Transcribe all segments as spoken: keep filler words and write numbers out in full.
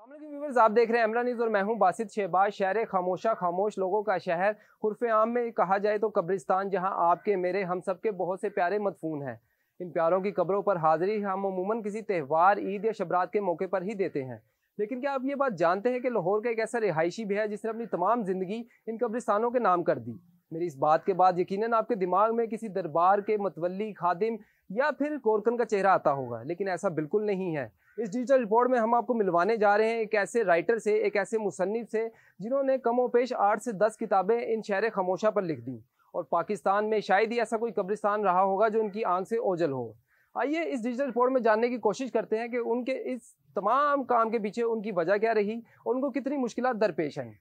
Viewers, आप देख रहे हैं अमरा न्यूज़ और मैं हूं बासित शहबाज। शहर खामोशा, खामोश लोगों का शहर, उर्फ़े आम में कहा जाए तो कब्रिस्तान, जहां आपके मेरे हम सब के बहुत से प्यारे मदफून हैं। इन प्यारों की कब्रों पर हाज़िरी हम अमूमन किसी त्यौहार, ईद या शबरात के मौके पर ही देते हैं। लेकिन क्या आप ये बात जानते हैं कि लाहौर का एक ऐसा रिहायशी भी है जिसने अपनी तमाम ज़िंदगी इन कब्रिस्तानों के नाम कर दी। मेरी इस बात के बाद यकीनन आपके दिमाग में किसी दरबार के मतवल्ली, खादिम या फिर कोरकन का चेहरा आता होगा, लेकिन ऐसा बिल्कुल नहीं है। इस डिजिटल रिपोर्ट में हम आपको मिलवाने जा रहे हैं एक ऐसे राइटर से, एक ऐसे मुसन्निफ से जिन्होंने कमोपेश आठ से दस किताबें इन शहर खामोशा पर लिख दी, और पाकिस्तान में शायद ही ऐसा कोई कब्रिस्तान रहा होगा जो उनकी आंख से ओझल हो। आइए इस डिजिटल रिपोर्ट में जानने की कोशिश करते हैं कि उनके इस तमाम काम के पीछे उनकी वजह क्या रही और उनको कितनी मुश्किलात दरपेश हैं।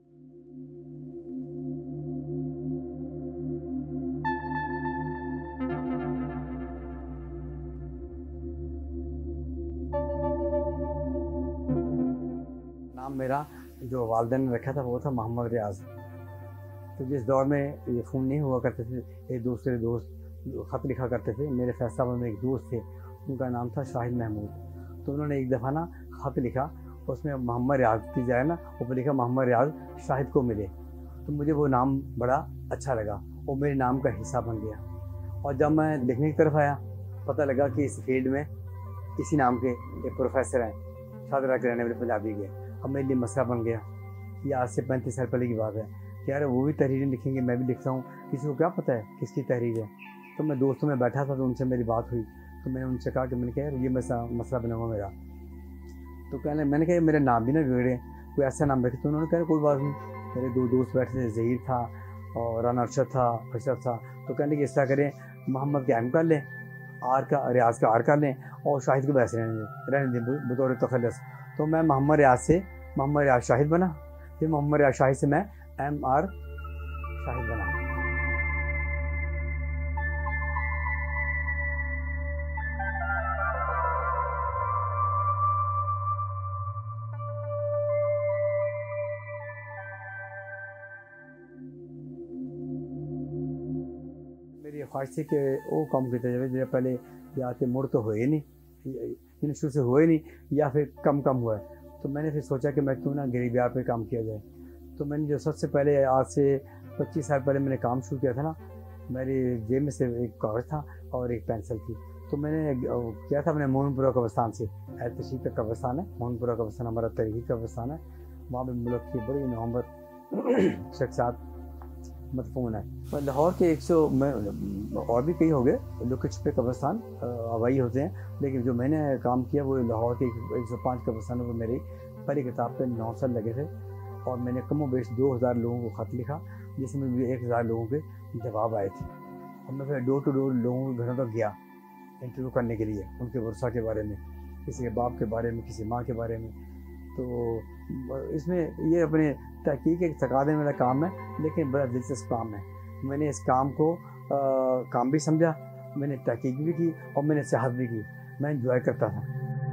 नाम मेरा जो वालिदैन ने रखा था वो था मोहम्मद रियाज। तो जिस दौर में ये फ़ोन नहीं हुआ करते थे, एक दूसरे दोस्त ख़त लिखा करते थे। मेरे फैसलाबाद में एक दोस्त थे, उनका नाम था शाहिद महमूद। तो उन्होंने एक दफ़ा ना ख़त लिखा, उसमें मोहम्मद रियाज की जाए ना, ऊपर लिखा मोहम्मद रियाज शाहिद को मिले। तो मुझे वो नाम बड़ा अच्छा लगा, वो मेरे नाम का हिस्सा बन गया। और जब मैं लिखने की तरफ आया, पता लगा कि इस फील्ड में इसी नाम के एक प्रोफेसर हैं, शादरा के रहने वाले पंजाबी के। अब मेरे लिए मसला बन गया। ये आज से पैंतीस साल पहले की बात है कि यार वो भी तहरीरें लिखेंगे, मैं भी लिखता हूँ, किसी को क्या पता है किसकी तहरीर है। तो मैं दोस्तों में बैठा था, तो उनसे मेरी बात हुई, तो मैंने उनसे कहा कि मैंने कहा यार ये मसला मसला बना हुआ मेरा। तो कहने मैंने कहा मेरा नाम भी ना बिगड़े, कोई ऐसा नाम रखे। तो उन्होंने कहा कोई बात नहीं। मेरे दो दोस्त बैठे थे, ज़हीर था और राना अरशद था, अशरफ था। तो कहने कि इस तरह करें, मोहम्मद का एम कर लें, आर का रियाज का आर कर लें, और शाहिद को वैसे रहने दें रहने दें बतौर तखल्लुस। तो मैं मोहम्मद रियाज से मोहम्मद रियाज शाहिद बना, फिर मोहम्मद रियाज शाहिद से मैं एम आर शाहिद बना। मेरी ख्वाहिश थी कि वो काम किया जाए जो पहले या के मुड़ तो हुए नहीं, इन शुरू से हुए नहीं, या फिर कम कम हुआ है। तो मैंने फिर सोचा कि मैं क्यों ना गरीबियार पे काम किया जाए। तो मैंने जो सबसे पहले आज से पच्चीस साल पहले मैंने काम शुरू किया था ना, मेरी जेब में से एक कागज़ था और एक पेंसिल थी। तो मैंने किया था, मैंने मोहनपुरा कब्रिस्तान से, तशीफ का कब्रिस्तान है मोहनपुरा कब्रिस्तान, हमारा तरीक़ी कब्रिस्तान है। वहाँ पर मुल्क की बड़ी नवंबर शख्सियात मदफून है। पर लाहौर के एक सौ में और भी कई हो गए लोकेश पे कब्रिस्तान हवाई होते हैं, लेकिन जो मैंने काम किया वो लाहौर के एक सौ पाँच कब्रिस्तानों पर मेरी पहली किताब पे नौ साल लगे थे। और मैंने कमो बेश दो हज़ार लोगों को ख़त लिखा, जिसमें भी एक हज़ार लोगों के जवाब आए थे। और मैं फिर डोर टू डोर लोगों के घरों तक गया इंटरव्यू करने के लिए, उनके वर्षा के बारे में, किसी के बाप के बारे में, किसी माँ के बारे में। तो इसमें ये अपने तहकीक एक तकादे वाला काम है, लेकिन बड़ा दिलचस्प काम है। मैंने इस काम को आ, काम भी समझा, मैंने तहकीक भी की और मैंने सेहत भी की, मैं इंजॉय करता था।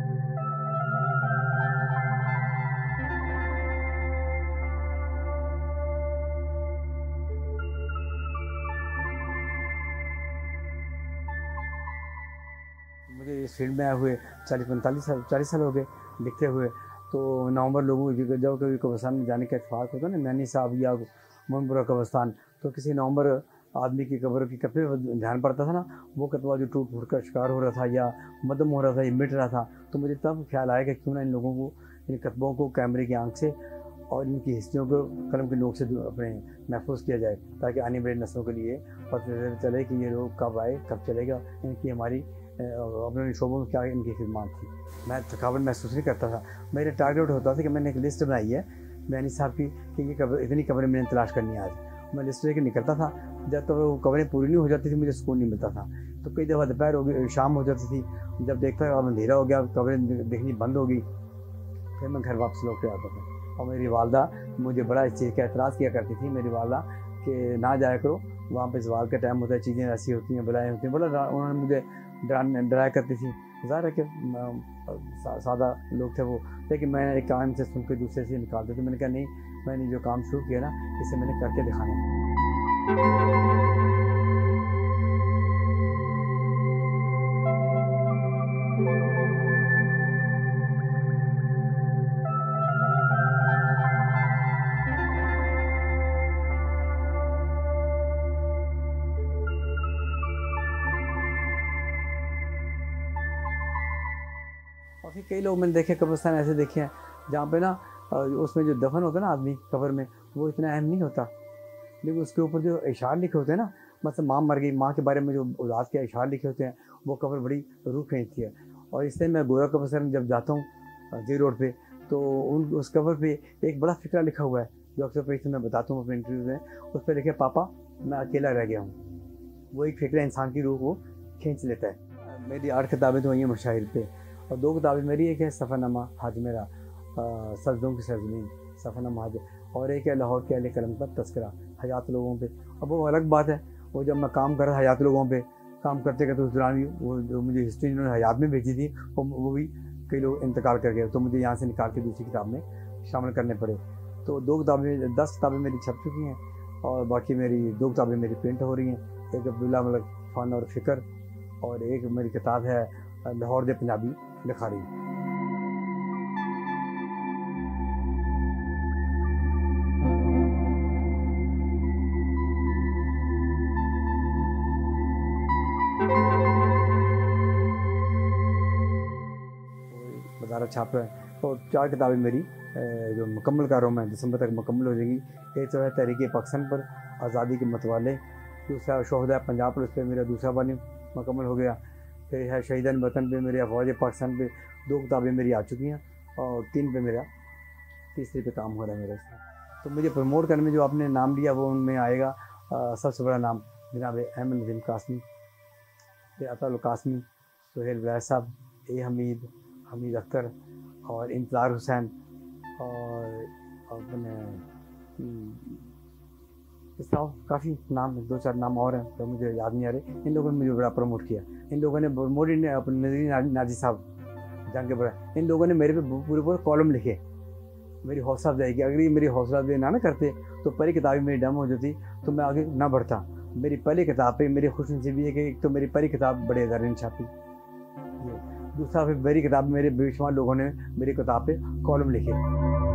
मुझे इस फील्ड में आए हुए चालीस पैंतालीस साल चालीस साल हो गए लिखते हुए। तो नवंबर लोगों जब कभी कब्रिस्तान में जाने का इत्तेफाक होता ना, मैनी साहब या मोहनपुरा कब्रिस्तान, तो किसी नवंबर आदमी की कब्र की कतवे ध्यान पड़ता था ना, वो कतवा जो टूट फूट का शिकार हो रहा था या मदम हो रहा था या मिट रहा था, तो मुझे तब ख्याल आया कि क्यों ना इन लोगों को, इन कतबों को कैमरे की आंख से और इनकी हिस्ट्रियों को कलम के नोक से अपने महफूज किया जाए, ताकि आने वाली नस्लों के लिए पता चले कि ये लोग कब आए, कब चलेगा, इनकी हमारी अपने शोबों में क्या इनकी खिदमत थी। मैं थकावट महसूस नहीं करता था। मेरा टारगेट होता था कि मैंने एक लिस्ट बनाई है मैनी साहब की कि ये कब्र, इतनी कब्रें मैंने तलाश करनी है आज। मैं लिस्ट लेकर निकलता था, जब तक तो वो कब्रें पूरी नहीं हो जाती थी मुझे सुकून नहीं मिलता था। तो कई दफ़ा दोपहर हो गई, शाम हो जाती थी, जब देखता था अब अंधेरा हो गया, कब्रें देखनी बंद हो गई, फिर मैं घर वापस लौट के आता था। और मेरी वालदा मुझे बड़ा इस चीज़ का एतराज़ किया करती थी, मेरी वालदा, कि ना जाया करो वहाँ पे, सवाल का टाइम होता है, चीज़ें ऐसी होती हैं, बुलाएँ होती हैं, बड़ा उन्होंने मुझे डरा डराया करती थी। ज़ाहिर है कि सा, सादा लोग थे वो, लेकिन मैं एक काम से सुन के दूसरे से निकाल देते। मैंने कहा नहीं, मैंने जो काम शुरू किया ना, इसे मैंने करके दिखाना है। काफ़ी कई लोग मैंने देखे कब्रिस्तान ऐसे देखे हैं जहाँ पे ना उसमें जो दफन होता है ना आदमी कब्र में, वो इतना अहम नहीं होता, लेकिन उसके ऊपर जो इशार लिखे होते हैं ना, मतलब माँ मर गई, माँ के बारे में जो औलाद के इशार लिखे होते हैं, वो कब्र बड़ी रूह खींचती है। और इसलिए मैं गोरा कब्रिस्तान में जब जाता हूँ जी रोड पे, तो उन उस कब्र पे एक बड़ा फिक्रा लिखा हुआ है जो अक्सर पेश मैं बताता हूँ अपने इंटरव्यू में। उस पर लिखे, पापा मैं अकेला रह गया हूँ। वो एक फिक्रा इंसान की रूह को खींच लेता है। मेरी आठ किताबें तो हुई हैं मशाहिर पे, और दो किताबें मेरी, एक है सफ़रनामा हाज मेरा सजदों की सरजमीन सफ़रनामा हाज, और एक है लाहौर के अहले कलम का तस्करा हयात लोगों पे। अब वो अलग बात है, वो जब मैं काम कर रहा हयात लोगों पे काम करते करते उस दौरान भी वो जो मुझे हिस्ट्री जिन्होंने हयात में भेजी थी वो वो भी कई लोग इंतकाल कर गए, तो मुझे यहाँ से निकाल के दूसरी किताब में शामिल करने पड़े। तो दो किताबें दस किताबें मेरी छप चुकी हैं, और बाकी मेरी दो किताबें मेरी प्रिंट हो रही हैं। एक अब्दुल्ला मलिक फ़न और फ़िक्र, और एक मेरी किताब है लाहौर दे पंजाबी लिखारी। बाज़ारा छाप है, और चार किताबें मेरी जो मुकम्मल कर रहा हूँ मैं, दिसंबर तक मुकम्मल हो जाएंगी। एक तो है तहरीक पाकिस्तान पर आज़ादी के मतवाले, दूसरा शोहदा पंजाब पर, उस पर मेरा दूसरा वाल्यूम मुकम्मल हो गया। फिर है शहीदान वतन पे, मेरे अफवाज पाकिस्तान पे दो किताबें मेरी आ चुकी हैं, और तीन पे मेरा तीसरे पे काम हो रहा है मेरा इसमें। तो मुझे प्रमोट करने में जो आपने नाम लिया वो उनमें आएगा आ, सबसे बड़ा नाम जनाब अहमद नदीम कासमी, अताउल कासमी, सुहेल वैद साहब, ए हमीद, हमीद अख्तर, और इंतज़ार हुसैन, और अपने इस तरह काफ़ी नाम, दो चार नाम और हैं तो मुझे याद नहीं आ रहे। इन लोगों ने मुझे बड़ा प्रमोट किया। इन लोगों ने प्रमोट ने अपने नज़ीर नाजी साहब जंग के बड़ा, इन लोगों ने मेरे पे पूरे पूरे कॉलम लिखे, मेरी हौसला अफजाई की। अगर ये मेरी हौसला अफजाई ना ना करते तो पहली किताब मेरी डम हो जाती, तो मैं आगे ना बढ़ता। मेरी पहली किताब पे मेरी खुशनसीबी है कि एक तो मेरी पहली किताब बड़े अदारे ने छापी, दूसरा फिर मेरी किताब मेरे बेशुमार लोगों ने मेरी किताब पे कॉलम लिखे।